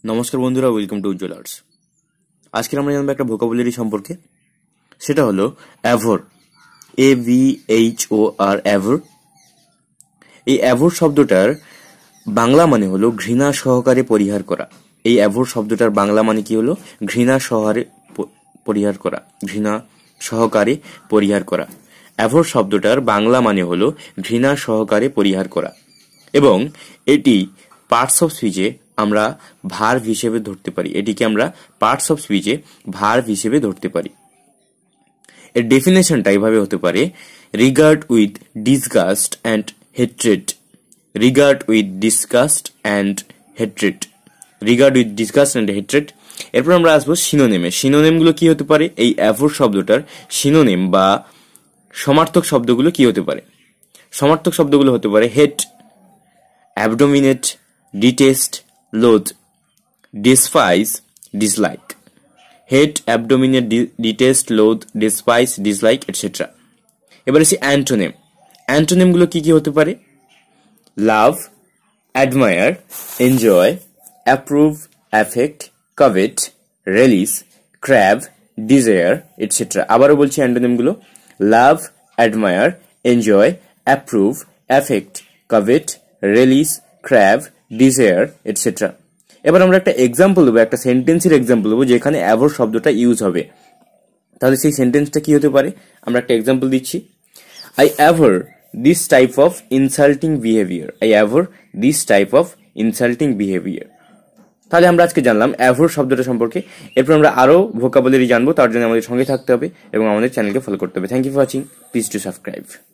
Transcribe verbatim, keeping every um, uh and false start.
নমস্কার বন্ধুরা, welcome to Ujjwal arts. আজকে আমরা জানবো একটা ভোকাবুলারি সম্পর্কে। সেটা হলো abhor, A B H O R, abhor. এই অ্যাভোর শব্দটার বাংলা মানে হলো ঘৃণা সহকারে পরিহার করা। এই অ্যাভোর শব্দটার বাংলা মানে কি হলো? ঘৃণা সহকারে পরিহার করা, ঘৃণা সহকারে পরিহার করা। অ্যাভোর শব্দটার বাংলা মানে হলো ঘৃণা সহকারে পরিহার করা, এবং এটি পার্টস অফ স্পিচে আমরা ভার্ব হিসেবে ধরতে পারি। এটিকে আমরা পার্টস অফ স্পিচে ভার্ব হিসেবে ধরতে পারি। এর ডেফিনেশনটা এভাবে হতে পারে: regard with disgust and hatred. Regard with disgust and hatred. Regard with disgust and hatred. এরপর আমরা আসবো সিনোনেমে। সিনোনেমগুলো কি হতে পারে? এই অ্যাভোর শব্দটার সিনোনেম বা সমার্থক শব্দগুলো কি হতে পারে? সমার্থক শব্দগুলো হতে পারে hate, abominate, detest, loathe, despise, dislike. Hate, abominate, detest, loathe, despise, dislike, etcetera. এবার আসি অ্যান্টোনেম। অ্যান্টোনেমগুলো কি কি হতে পারে? Love, admire, enjoy, approve, affect, covet, relish, crave, desire, etcetera. আবারও বলছি অ্যান্টোনেমগুলো: love, admire, enjoy, approve, affect, covet, relish, crave, desire, etcetera. এবার আমরা একটা এক্সাম্পল দেবো, একটা সেন্টেন্সের এক্সাম্পল দেবো যেখানে অ্যাভোর শব্দটা ইউজ হবে। তাহলে সেই সেন্টেন্সটা কি হতে পারে? আমরা একটা এক্সাম্পল দিচ্ছি: I abhor this type of insulting behaviour. I abhor this type of insulting behaviour. তাহলে আমরা আজকে জানলাম অ্যাভোর শব্দটা সম্পর্কে। এরপর আমরা আরও ভোকাবুলারি জানবো। তার জন্য আমাদের সঙ্গে থাকতে হবে এবং আমাদের চ্যানেলকে ফলো করতে হবে। Thank you for watching. Please to subscribe.